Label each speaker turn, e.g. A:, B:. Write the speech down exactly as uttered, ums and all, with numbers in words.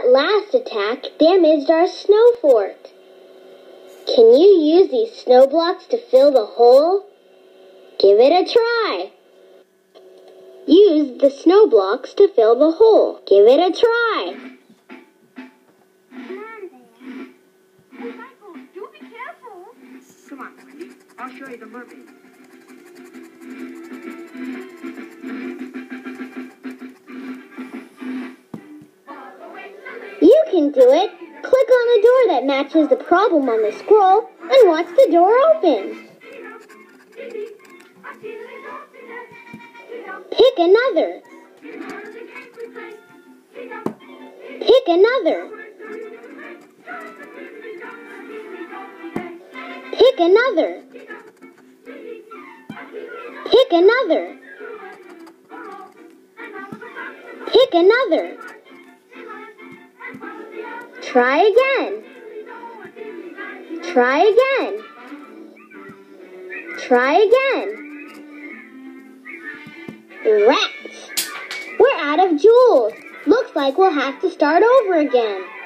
A: That last attack damaged our snow fort. Can you use these snow blocks to fill the hole? Give it a try. Use the snow blocks to fill the hole. Give it a try.
B: Come on there. Hey, Michael, do be careful.
C: Come on, Wendy. I'll show you the mermaid.
A: You can do it. Click on the door that matches the problem on the scroll and watch the door open. Pick another. Pick another. Pick another. Pick another. Pick another. Try again. Try again. Try again. Rats! We're out of jewels. Looks like we'll have to start over again.